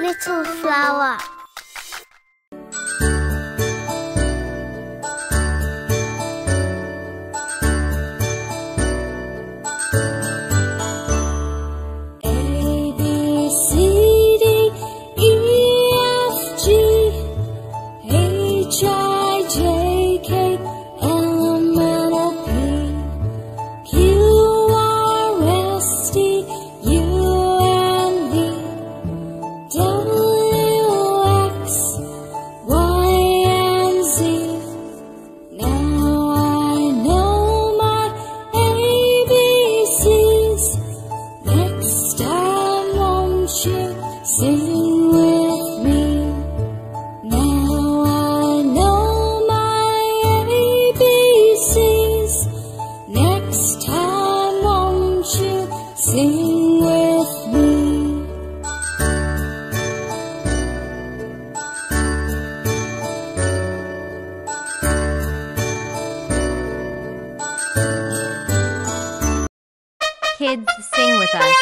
Little flower. Sing with me. Now I know my ABCs. Next time, won't you sing with me? Kids, sing with us.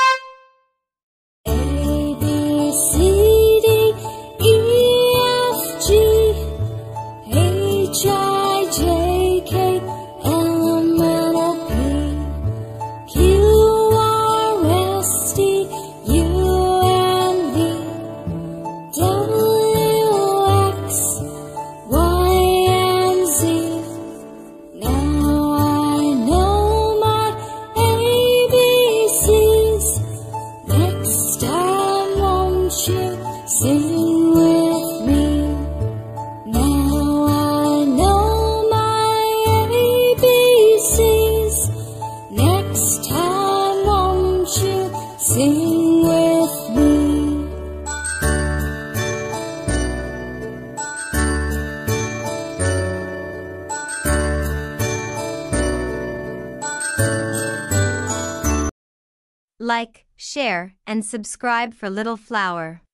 Sing with me. Now I know my ABCs. Next time, won't you sing with me? Like, share, and subscribe for Little Flower.